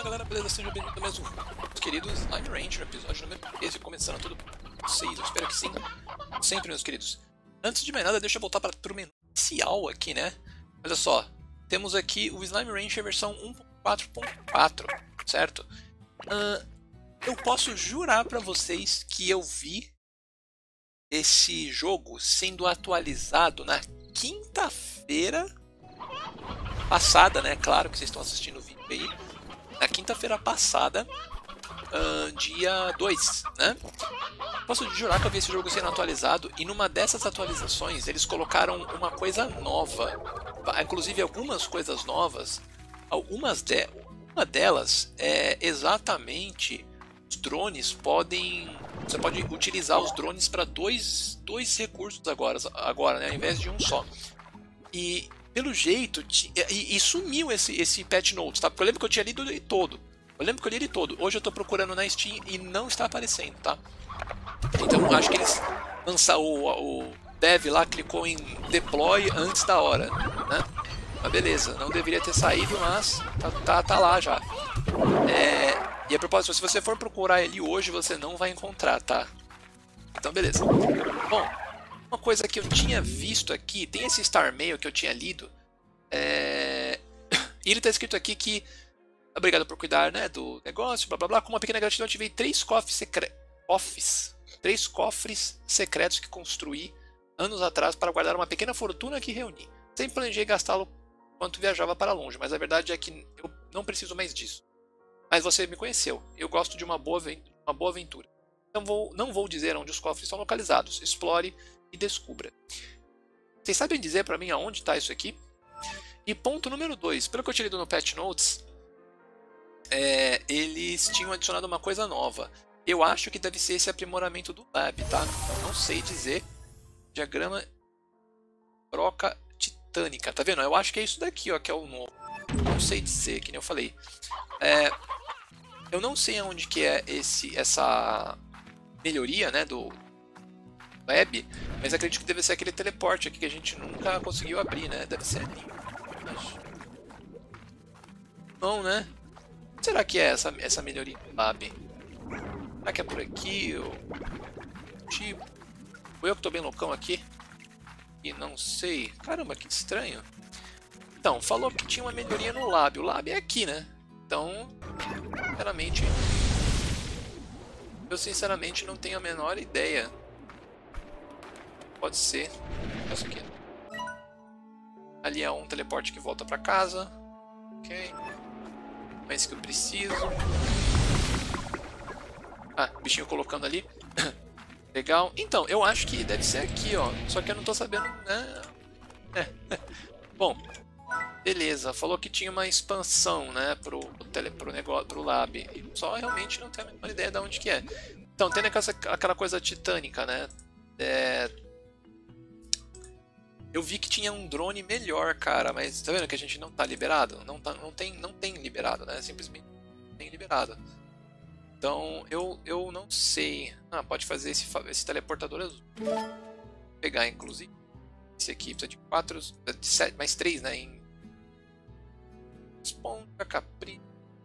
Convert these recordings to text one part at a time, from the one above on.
galera, beleza? Sejam bem-vindos a mais um meus queridos Slime Rancher, episódio número 13, começando tudo por vocês, eu espero que sim, sempre, meus queridos. Antes de mais nada, deixa eu voltar para o menu inicial aqui, né? Olha só, temos aqui o Slime Rancher versão 1.4.4, certo? Eu posso jurar para vocês que eu vi esse jogo sendo atualizado na quinta-feira passada, né? Claro que vocês estão assistindo o vídeo aí. Na quinta-feira passada, dia 2, né? Posso jurar que eu vi esse jogo sendo atualizado e numa dessas atualizações eles colocaram uma coisa nova. Inclusive algumas coisas novas. Uma delas é exatamente os drones podem... Você pode utilizar os drones para dois recursos agora, né? Ao invés de um só. E pelo jeito, e sumiu esse patch notes, tá? Porque eu lembro que eu tinha lido ele todo. Hoje eu tô procurando na Steam e não está aparecendo, tá? Então acho que eles lançaram o dev lá, clicou em deploy antes da hora, né? Mas beleza, não deveria ter saído, mas tá lá já. E a propósito, se você for procurar ele hoje, você não vai encontrar, tá? Então beleza. Bom, uma coisa que eu tinha visto aqui, tem esse Star Mail que eu tinha lido, e ele está escrito aqui que obrigado por cuidar, né, do negócio, blá blá blá, com uma pequena gratidão eu tive 3 cofres secretos que construí anos atrás para guardar uma pequena fortuna que reuni. Sempre planejei gastá-lo enquanto viajava para longe, mas a verdade é que eu não preciso mais disso. Mas você me conheceu, eu gosto de uma boa aventura. Então não vou dizer onde os cofres estão localizados, explore e descubra. Vocês sabem dizer para mim aonde está isso aqui? E ponto número 2, pelo que eu tinha lido no patch notes, eles tinham adicionado uma coisa nova. Eu acho que deve ser esse aprimoramento do lab, tá? Não sei dizer. Diagrama broca titânica, tá vendo? Eu acho que é isso daqui, ó, que é o novo. Não sei dizer, que nem eu falei. Eu não sei aonde que é essa melhoria, né, do web, mas acredito que deve ser aquele teleporte aqui que a gente nunca conseguiu abrir, né? Deve ser ali. Não, né? Será que é essa melhoria do lab? Será que é por aqui? Tipo, eu que tô bem loucão aqui e não sei. Caramba, que estranho. Então, falou que tinha uma melhoria no lab. O lab é aqui, né? Então, eu sinceramente não tenho a menor ideia. Pode ser isso aqui. Ali é um teleporte que volta pra casa. Ok. Mas que eu preciso. Bichinho colocando ali. Legal. Então, eu acho que deve ser aqui, ó. Só que eu não tô sabendo, né? Bom, beleza. Falou que tinha uma expansão, né? Pro negócio, pro lab. Só realmente não tenho a menor ideia de onde que é. Então, tem aquela coisa titânica, né? Eu vi que tinha um drone melhor, cara, mas tá vendo que a gente não tá liberado? Não tem liberado, né? Simplesmente não tem liberado. Então, eu não sei. Pode fazer esse teleportador azul. Vou pegar, inclusive. Esse aqui precisa de 4, de 7, mais 3, né? Em esponja, capri.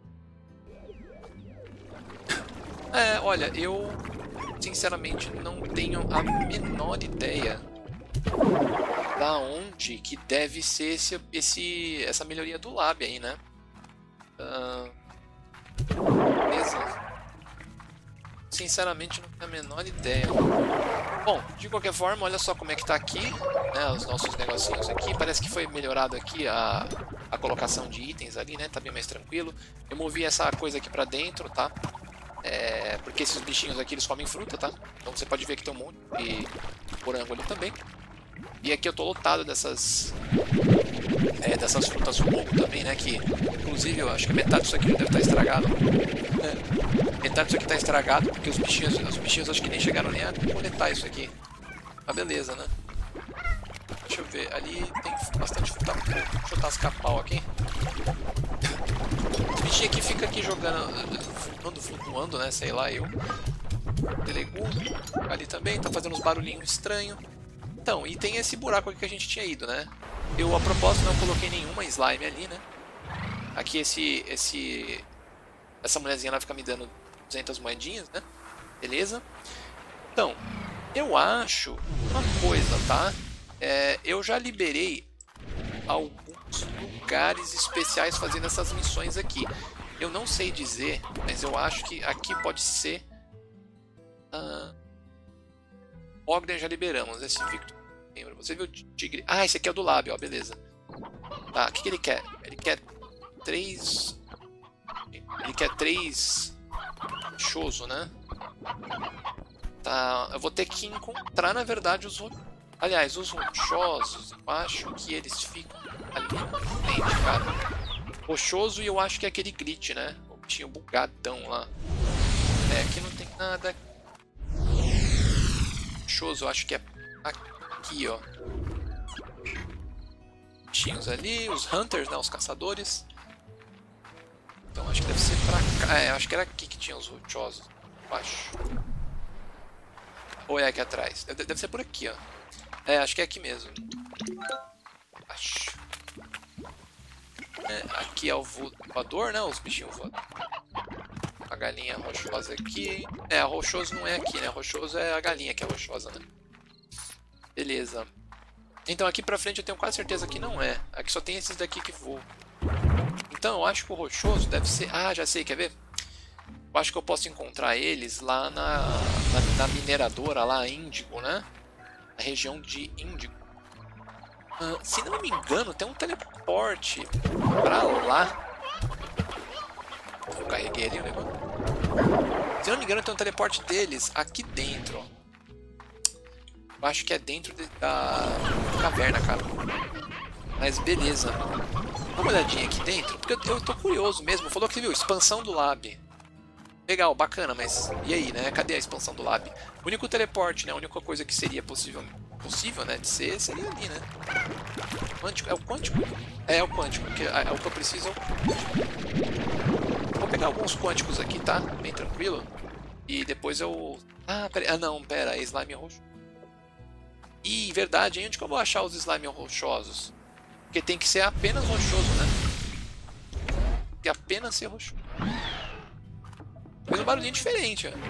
Olha, eu sinceramente não tenho a menor ideia da onde que deve ser essa melhoria do lab aí, né? Beleza. Sinceramente não tenho a menor ideia. Bom, de qualquer forma, olha só como é que tá aqui, né? Os nossos negocinhos aqui. Parece que foi melhorado aqui a colocação de itens ali, né? Tá bem mais tranquilo. Eu movi essa coisa aqui pra dentro, tá? Porque esses bichinhos aqui eles comem fruta, tá? Então você pode ver que tem um monte de morango ali também. E aqui eu tô lotado dessas frutas fogo também, né? Que inclusive eu acho que metade disso aqui deve estar estragado. Metade disso aqui tá estragado porque os bichinhos acho que nem chegaram nem a coletar isso aqui. Mas beleza, né? Deixa eu ver, ali tem bastante fruta. Deixa eu tascar pau aqui. Os bichinhos aqui ficam aqui jogando, flutuando, né? Sei lá, Telegundo ali também, tá fazendo uns barulhinhos estranhos. Então, e tem esse buraco aqui que a gente tinha ido, né? Eu, a propósito, não coloquei nenhuma slime ali, né? Aqui esse Essa mulherzinha ela fica me dando 200 moedinhas, né? Beleza. Então, eu acho uma coisa, tá? Eu já liberei alguns lugares especiais fazendo essas missões aqui. Eu não sei dizer, mas eu acho que aqui pode ser... Ogden já liberamos. Esse Victor... Lembra? Você viu o tigre? Ah, esse aqui é o do lábio, ó, beleza. Tá, o que ele quer? Ele quer 3... Ele quer 3... Choso, né? Tá, eu vou ter que encontrar, na verdade, os... Aliás, os rochosos, eu acho que eles ficam ali na frente, cara. Rochoso e eu acho que é aquele glitch, né? O bichinho bugadão lá. Aqui não tem nada. Rochoso, eu acho que é aqui, ó. Bichinhos ali, os hunters, né? Os caçadores. Então acho que deve ser pra cá. Eu acho que era aqui que tinha os rochosos, eu acho. Ou é aqui atrás? Deve ser por aqui, ó. Acho que é aqui mesmo. Acho. Aqui é o voador, né? Os bichinhos voadores. A galinha rochosa aqui. A rochoso não é aqui, né? A rochoso é a galinha que é rochosa, né? Beleza. Então aqui pra frente eu tenho quase certeza que não é. Aqui só tem esses daqui que voam. Então eu acho que o rochoso deve ser... Ah, já sei, quer ver? Eu acho que eu posso encontrar eles lá na mineradora, lá, Índigo, né? Na região de Índigo. Se não me engano, tem um teleporte pra lá. Eu carreguei ali o negócio. Se não me engano, tem um teleporte deles aqui dentro, ó. Eu acho que é dentro da caverna, cara. Mas beleza. Dá uma olhadinha aqui dentro, porque eu tô curioso mesmo. Falou que viu, expansão do lab. Legal, bacana, mas e aí, né? Cadê a expansão do lab? O único teleporte, né? A única coisa que seria possível, né? De ser, seria ali, né? Quântico, é o quântico? É o quântico, porque é o que eu preciso. Vou pegar alguns quânticos aqui, tá? Bem tranquilo. E depois eu... pera... não, pera, é slime roxo. Ih, verdade, hein? Onde que eu vou achar os slime rochosos? Porque tem que ser apenas rochoso, né? Tem que apenas ser rochoso. Fez um barulhinho diferente, ó.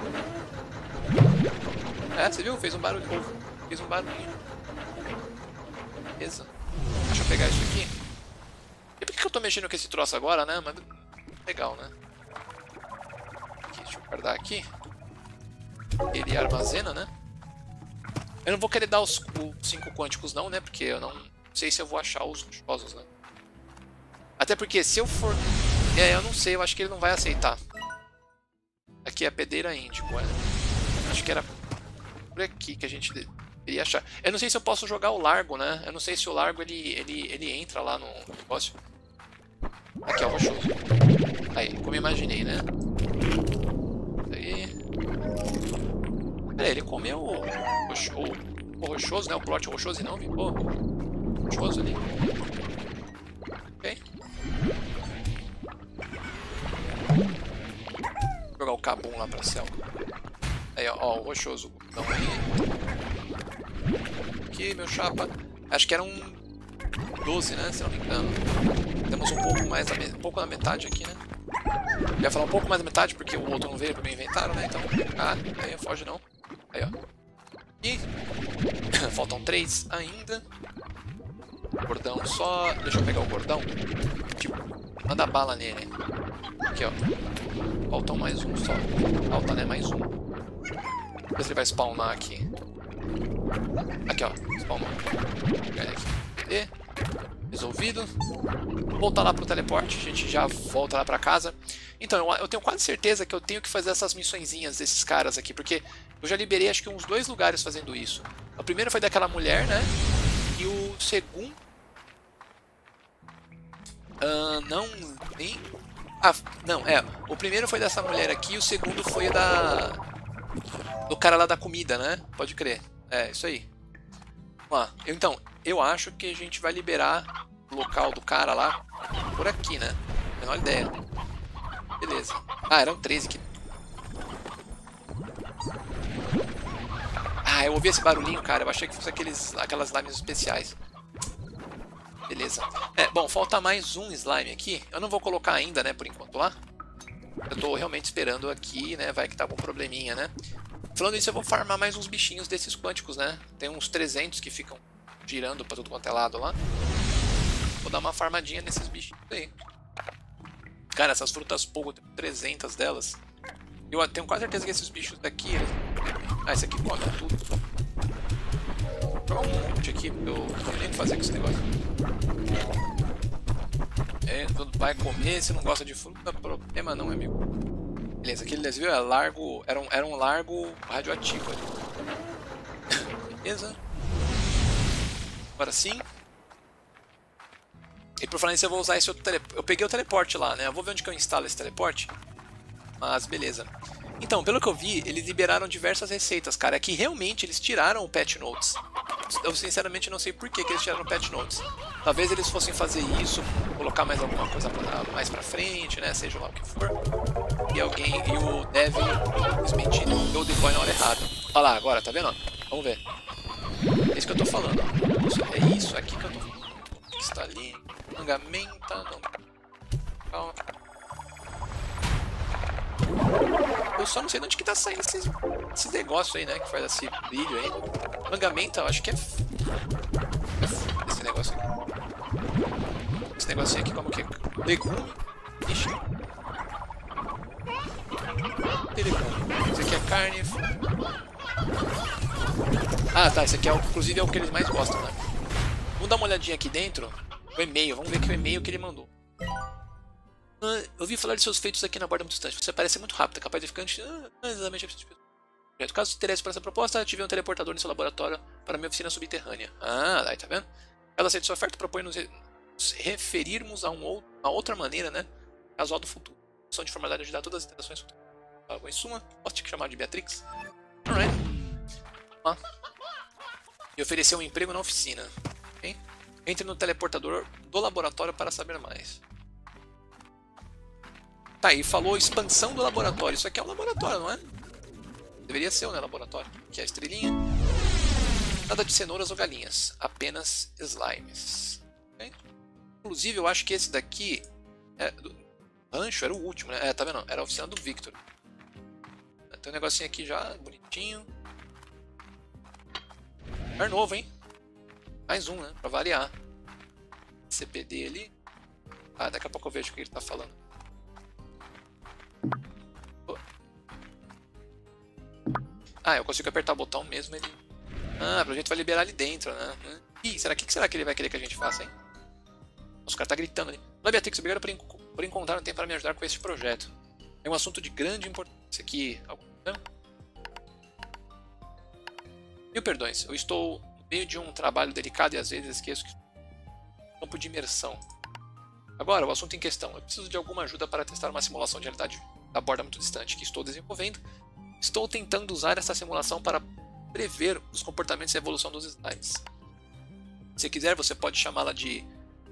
Você viu? Fez um barulho. Fez um barulhinho. Beleza. Deixa eu pegar isso aqui. E por que eu tô mexendo com esse troço agora, né? Mas legal, né? Aqui, deixa eu guardar aqui. Ele armazena, né? Eu não vou querer dar os 5 quânticos não, né? Porque eu não sei se eu vou achar os rochosos, né? Até porque se eu for... eu não sei, eu acho que ele não vai aceitar. Aqui é a pedreira índigo, acho que era por aqui que a gente deveria achar. Eu não sei se eu posso jogar o largo, né? Eu não sei se o largo ele entra lá no negócio. Aqui é o rochoso. Aí, como eu imaginei, né? Isso aí. Pera aí, ele comeu o rochoso, né? O plort rochoso e não ficou rochoso ali. Ok. Vou jogar o cabum lá pra céu. Aí, ó, o rochoso. Então aí. Aqui, meu chapa. Acho que era um 12, né? Se não me engano. Temos um pouco mais um pouco na metade aqui, né? Eu ia falar um pouco mais da metade porque o outro não veio pro meu inventário, né? Então. Aí foge não. Aí, ó. E faltam 3 ainda. Gordão só. Deixa eu pegar o gordão. Tipo, manda bala nele. Aqui, ó. Faltam mais um só. Falta, né? Mais um. Vê se ele vai spawnar aqui. Aqui, ó. Spawnou. E resolvido. Voltar lá pro teleporte. A gente já volta lá pra casa. Então, eu tenho quase certeza que eu tenho que fazer essas missõezinhas desses caras aqui. Porque eu já liberei acho que uns 2 lugares fazendo isso. O primeiro foi daquela mulher, né? E o segundo... não... Nem... não, o primeiro foi dessa mulher aqui, o segundo foi do cara lá da comida, né? Pode crer. Isso aí. Então, eu acho que a gente vai liberar o local do cara lá por aqui, né? Menor ideia. Beleza. Eram 13 aqui. Eu ouvi esse barulhinho, cara. Eu achei que fosse aquelas slimes especiais. Beleza. Bom, falta mais um slime aqui. Eu não vou colocar ainda, né, por enquanto lá. Eu tô realmente esperando aqui, né? Vai que tá algum probleminha, né? Falando isso, eu vou farmar mais uns bichinhos desses quânticos, né? Tem uns 300 que ficam girando pra tudo quanto é lado lá. Vou dar uma farmadinha nesses bichinhos aí. Cara, essas frutas pouco, tem 300 delas. Eu tenho quase certeza que esses bichos daqui... Ah, esse aqui come tudo. Vou jogar um monte aqui, porque eu não tenho nem o que fazer com esse negócio. É, tudo vai comer, se não gosta de fruta, problema não, amigo. Beleza, aquele desvio é largo, era um largo radioativo ali. Beleza. Agora sim. E por falar nisso, eu vou usar esse outro teleporte. Eu peguei o teleporte lá, né? Eu vou ver onde que eu instalo esse teleporte. Mas beleza. Então, pelo que eu vi, eles liberaram diversas receitas, cara. É que realmente eles tiraram o Patch Notes. Eu sinceramente não sei por que eles tiraram o Patch Notes. Talvez eles fossem fazer isso, colocar mais alguma coisa mais pra frente, né? Seja lá o que for. E o Dev simplesmente deu o deploy na hora errada. Olha lá, agora, tá vendo? Vamos ver. É isso que eu tô falando. É isso aqui que eu tô falando. Está ali. Mangamenta, não. Calma. Eu só não sei de onde que tá saindo esses negócios aí, né? Que faz esse brilho aí. Mangamenta, eu acho que é. Esse negócio aqui. Esse negocinho aqui, como que é? Legume. Ixi. Tem legume. Esse aqui é carne. Ah, tá. Esse aqui é, inclusive, é o que eles mais gostam, né? Vamos dar uma olhadinha aqui dentro. O e-mail. Vamos ver que o e-mail que ele mandou. Eu ouvi falar de seus feitos aqui na borda muito distante. Você parece muito rápido, capaz de ficar exatamente. Caso te interesse por essa proposta, tive um teleportador no seu laboratório para minha oficina subterrânea. Ah, aí tá vendo? Ela aceita sua oferta e propõe nos referirmos a outra maneira, né? Casual do futuro. São de formalidade de ajudar todas as interações futuras. Em suma, posso te chamar de Beatrix? Alright. E oferecer um emprego na oficina. Okay? Entre no teleportador do laboratório para saber mais. Tá, e falou expansão do laboratório. Isso aqui é um laboratório, não é? Deveria ser, né, laboratório. Aqui é a estrelinha. Nada de cenouras ou galinhas. Apenas slimes. Okay? Inclusive, eu acho que esse daqui... rancho era o último, né? Tá vendo? Era a oficina do Victor. Tem um negocinho aqui já, bonitinho. Lugar novo, hein? Mais um, né? Pra variar. CPD ali. Ah, daqui a pouco eu vejo o que ele tá falando. Ah, eu consigo apertar o botão mesmo, ele... Ah, pro jeito vai liberar ali dentro, né? Ih, será que será que ele vai querer que a gente faça, hein? Nossa, o cara tá gritando ali. Olá, Beatrix, obrigado por encontrar um tempo para me ajudar com este projeto. É um assunto de grande importância aqui. Mil perdões, eu estou no meio de um trabalho delicado e às vezes esqueço que campo de imersão. Agora, o assunto em questão. Eu preciso de alguma ajuda para testar uma simulação de realidade da borda muito distante que estou desenvolvendo. Estou tentando usar essa simulação para prever os comportamentos e a evolução dos slimes. Se quiser, você pode chamá-la de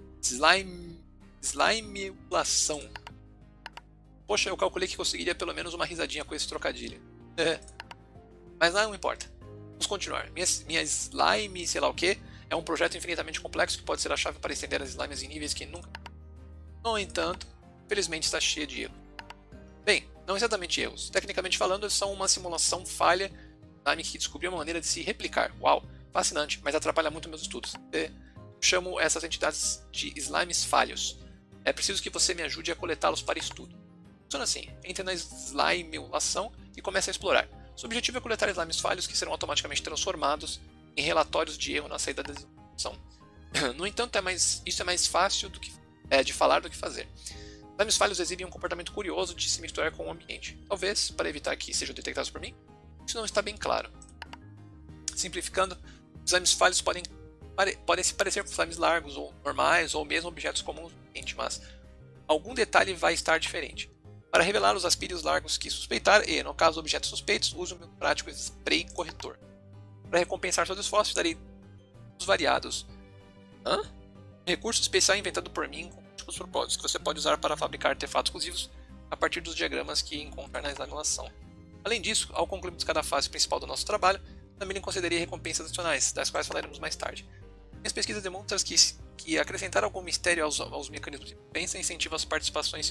slimulação. Poxa, eu calculei que conseguiria pelo menos uma risadinha com esse trocadilho. Mas não importa. Vamos continuar. Minha slime, sei lá o que, é um projeto infinitamente complexo que pode ser a chave para estender as slimes em níveis que nunca... No entanto, felizmente está cheio de erros. Bem, não exatamente erros. Tecnicamente falando, eles são uma simulação falha que descobriu uma maneira de se replicar. Uau, fascinante, mas atrapalha muito meus estudos. Eu chamo essas entidades de slimes falhos. É preciso que você me ajude a coletá-los para estudo. Funciona assim, entre na slimulação e comece a explorar. Seu objetivo é coletar slimes falhos que serão automaticamente transformados em relatórios de erro na saída da execução. No entanto, isso é mais fácil de falar do que fazer. Slimes falhos exibem um comportamento curioso de se misturar com o ambiente. Talvez, para evitar que sejam detectados por mim, isso não está bem claro. Simplificando, os slimes falhos podem se parecer com slimes largos ou normais, ou mesmo objetos comuns no ambiente, mas algum detalhe vai estar diferente. Para revelá-los, aspire os largos que suspeitar e, no caso de objetos suspeitos, use o meu prático spray corretor. Para recompensar seus esforços, darei os variados. Um recurso especial inventado por mim com múltiplos propósitos, que você pode usar para fabricar artefatos exclusivos a partir dos diagramas que encontrar na simulação. Além disso, ao concluirmos cada fase principal do nosso trabalho, também lhe concederei recompensas adicionais, das quais falaremos mais tarde. Minhas pesquisas demonstram que acrescentar algum mistério aos mecanismos de recompensa incentiva as participações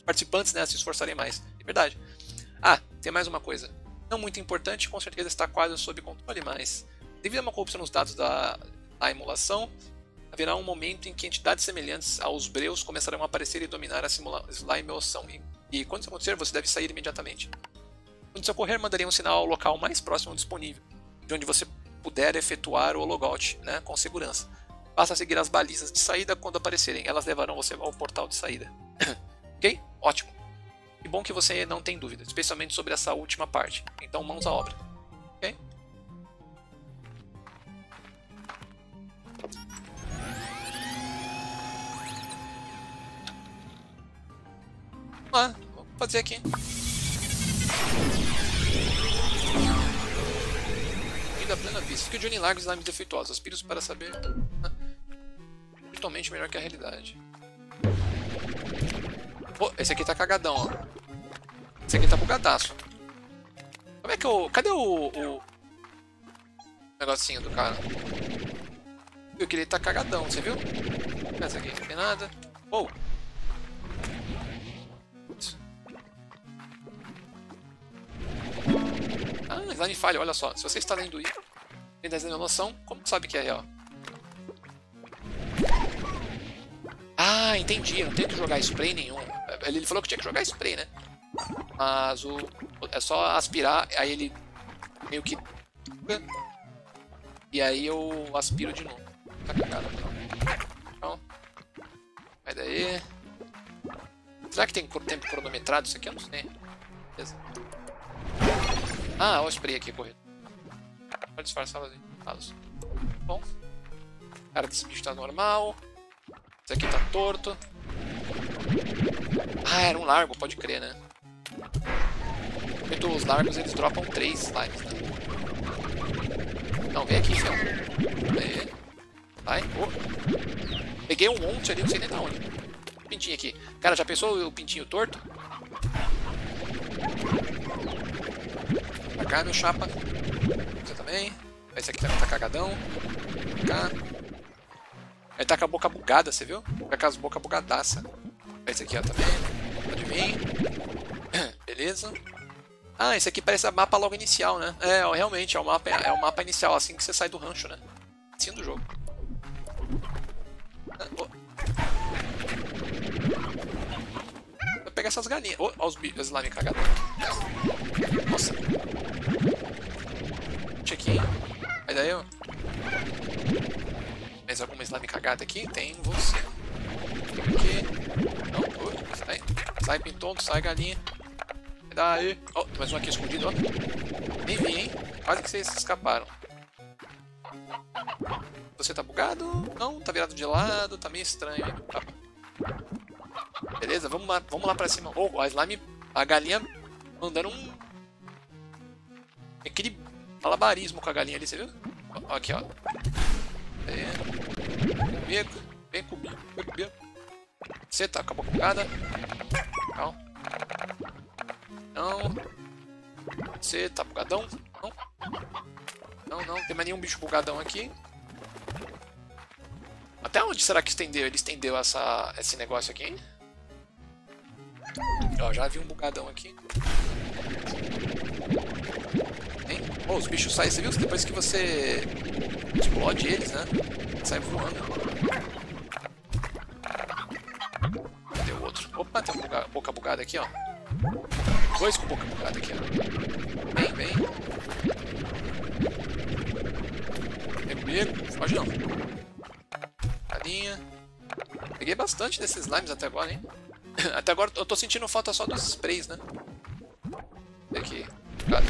participantes, né, se esforçarem mais. É verdade. Ah, tem mais uma coisa. Não muito importante, com certeza está quase sob controle, mas devido a uma corrupção nos dados da emulação, haverá um momento em que entidades semelhantes aos breus começarão a aparecer e dominar a simulação. E quando isso acontecer, você deve sair imediatamente. Quando isso ocorrer, mandarei um sinal ao local mais próximo disponível, de onde você puder efetuar o logout, né, com segurança. Basta seguir as balizas de saída quando aparecerem, elas levarão você ao portal de saída. Ok? Ótimo. Que bom que você não tem dúvida, especialmente sobre essa última parte. Então, mãos à obra. Ok? Vamos lá, vamos fazer aqui. Da plena vista. Fica de olho em largos slimes defeituosos. Aspiro para saber. Virtualmente melhor que a realidade. Oh, esse aqui tá cagadão, ó. Esse aqui tá bugadaço. Como é que eu... Cadê o negocinho do cara? Viu que ele tá cagadão, você viu? Essa aqui não tem nada. Oh! Ah, slime falha, olha só. Se você está lendo isso, tem desenho noção, como sabe que é real? Ah, entendi. Eu não tenho que jogar spray nenhum. Ele falou que tinha que jogar spray, né? Mas é só aspirar, aí ele meio que... E aí eu aspiro de novo. Tá cagado. Então, vai daí. Será que tem tempo cronometrado isso aqui? Eu não sei. Beleza. Ah, olha o spray aqui, correto. Pode disfarçar os. Bom. A cara desse bicho tá normal. Esse aqui tá torto. Ah, era um largo, pode crer, né? Porque os largos eles dropam 3 slimes, né? Não, vem aqui, fião. Aí. Vai. Oh. Peguei um monte ali, não sei nem da onde. Pintinho aqui. Cara, já pensou o pintinho torto? Pra cá, meu chapa. Você também. Esse aqui também tá cagadão. Pra cá. Ele tá com a boca bugada, você viu? Tá com as bocas bugadaça. Esse aqui, ó, também. Pode vir. Beleza. Ah, esse aqui parece o mapa logo inicial, né? É, realmente, é o mapa inicial, assim que você sai do rancho, né? Assim do jogo. Vou pegar essas galinhas. Oh, olha os slime cagados. Nossa. Check-in. Aí daí, ó. Mais alguma slime cagada aqui? Tem você. Aqui. Não, sai. Sai, pintonto, sai, galinha. Daí. Oh, tem mais um aqui escondido, ó. Nem vi, hein? Quase que vocês escaparam. Você tá bugado? Não, tá virado de lado, tá meio estranho, hein? Tá. Beleza, vamos lá pra cima. Oh, a slime, a galinha mandando um... aquele malabarismo com a galinha ali, você viu? Ó, aqui, ó. Vem comigo. Você tá com a boca bugada? Não. Não. Você tá bugadão? Não. Não tem mais nenhum bicho bugadão aqui. Até onde será que estendeu? Ele estendeu esse negócio aqui, hein? Ó, já vi um bugadão aqui. Hein? Oh, os bichos saem, você viu? Depois que você explode eles, né? Sai voando. Cadê o outro? Opa, tem uma boca bugada aqui, ó. 2 com boca bugada aqui, ó. Vem. Vem comigo. Foge não. Galinha. Peguei bastante desses slimes até agora, hein? Até agora eu tô sentindo falta só dos sprays, né? Aqui. Gata.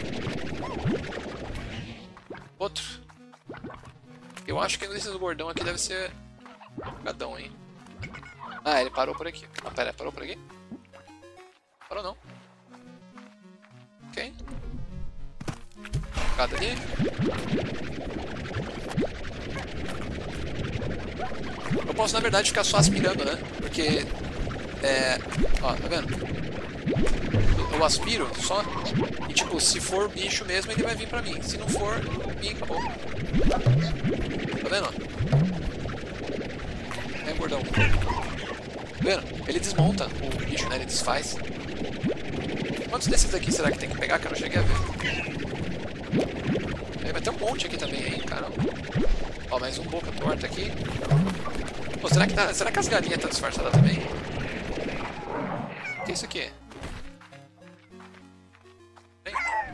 Outro. Eu acho que um desses gordão aqui deve ser gadão, hein? Ah, ele parou por aqui. Ah, pera, parou por aqui? Parou não. Ok. Gata ali. Eu posso, na verdade, ficar só aspirando, né? Porque... ó, tá vendo? Eu aspiro só e, tipo, se for bicho mesmo, ele vai vir pra mim. Se não for, acabou. Tá vendo? É, gordão. vendo? Ele desmonta o bicho, né? Ele desfaz. Quantos desses aqui será que tem que pegar que eu não cheguei a ver? Vai ter um monte aqui também, hein, caramba. Ó, mais um boca torta aqui. Pô, será que as galinhas estão disfarçadas também? O que é isso aqui? Vem.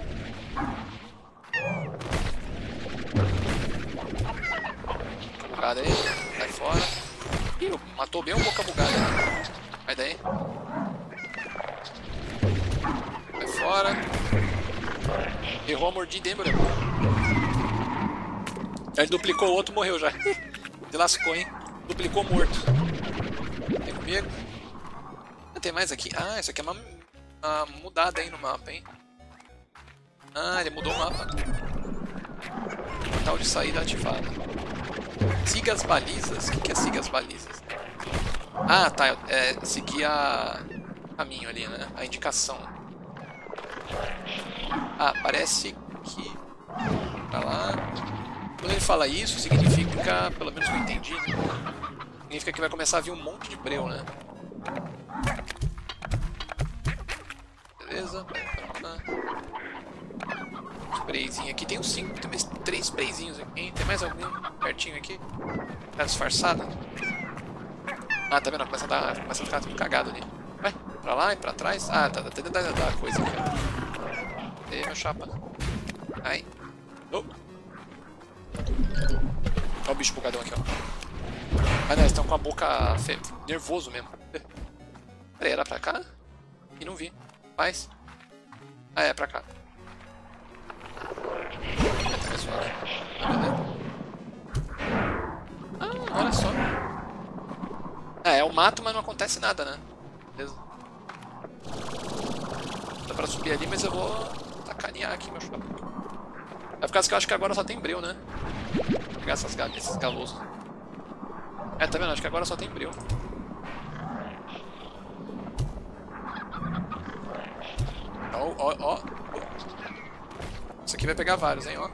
Bugada aí, sai fora. Ih, matou bem um boca bugada. Vai daí. Vai fora. Errou a mordida, hein, Bruno? Ele duplicou o outro, morreu já. Se lascou, hein? Duplicou morto. Vem comigo. Tem mais aqui. Ah, isso aqui é uma mudada aí no mapa, hein? Ah, ele mudou o mapa. Portal de saída ativado. Siga as balizas. O que é siga as balizas? Ah, tá. É seguir a caminho ali, né? A indicação. Ah, parece que... Pra lá... Quando ele fala isso, significa, pelo menos que eu entendi, né? Significa que vai começar a vir um monte de breu, né? Beleza, vai pra lá. Sprayzinho aqui, tem uns 5, tem mais 3 sprayzinhos aqui, hein? Tem mais algum pertinho aqui? Tá disfarçado? Ah, tá vendo? Começa a ficar tudo cagado ali. Vai, pra lá e pra trás. Ah, tá dentro da coisa aqui, ó. E aí, meu chapa. Ai. Oh. Olha o bicho bugadão aqui, ó. Ah, não, eles estão com a boca nervoso mesmo. Peraí, era pra cá? E não vi. Faz. Ah, é pra cá. Ah, olha só. É o mato, mas não acontece nada, né? Beleza. Dá pra subir ali, mas eu vou sacanear aqui, meu chapa. É por causa que eu acho que agora só tem breu, né? Vou pegar esses galosos. É, tá vendo? Acho que agora só tem breu. Ó. Isso aqui vai pegar vários, hein, ó.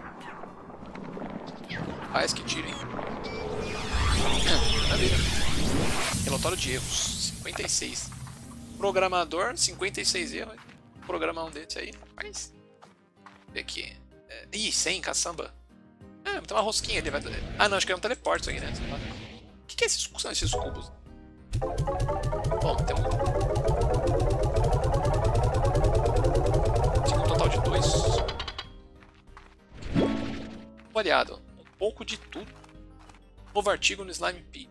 Faz que tiro, hein. Maravilha. Relatório de erros. 56. Programador, 56 erros. Vou programar um desse aí. Faz. Vê aqui. Ih, 100, caçamba. Ah, tem uma rosquinha ali. Ah, não, acho que é um teleporte isso aqui, né? O que são esses cubos? Bom, tem um total de 2. Variado. Um pouco de tudo. Novo artigo no Slime P.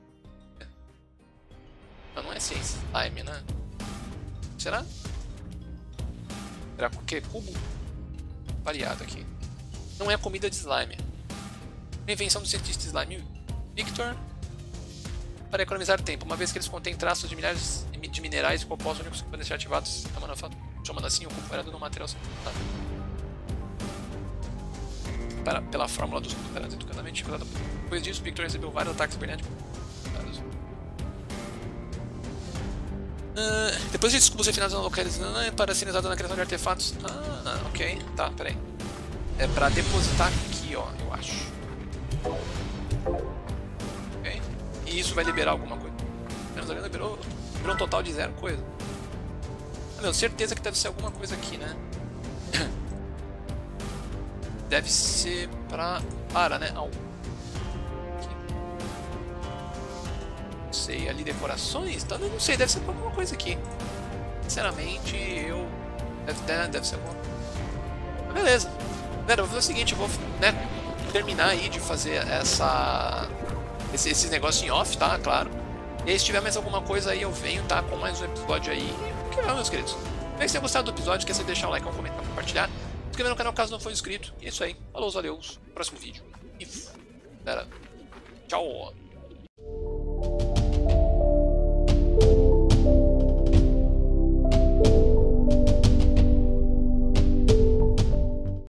Não é ciência slime, né? Será? Será que cubo? Variado aqui. Não é comida de slime. Invenção do cientista slime Victor. Para economizar tempo, uma vez que eles contêm traços de milhares de minerais e compostos únicos que podem ser ativados na manufatura, chamando assim o cubo variado no material sintetizado. Pela fórmula dos cubos variados educadamente. Depois disso, Victor recebeu vários ataques cibernéticos. Depois desses cubos refinados não localizados para serem usados na criação de artefatos. Ah, ok. Tá, peraí. É pra depositar aqui, ó, eu acho. Ok. E isso vai liberar alguma coisa. Menos ali liberou um total de 0 coisa. Ah, meu, certeza que deve ser alguma coisa aqui, né? Deve ser para, né? Não sei, ali decorações? Tá, não sei, deve ser pra alguma coisa aqui. Sinceramente, deve ser alguma coisa. Mas beleza. Galera, eu vou fazer o seguinte, eu vou, né, terminar aí de fazer esses negócios em off, tá? Claro. E aí, se tiver mais alguma coisa aí, eu venho, tá? Com mais um episódio aí. O que é, meus queridos? Espero que você tenha gostado do episódio. Quer deixar um like, um comentário, compartilhar. Se inscrever no canal caso não for inscrito. E é isso aí. Falou, valeu. Próximo vídeo. E galera, tchau.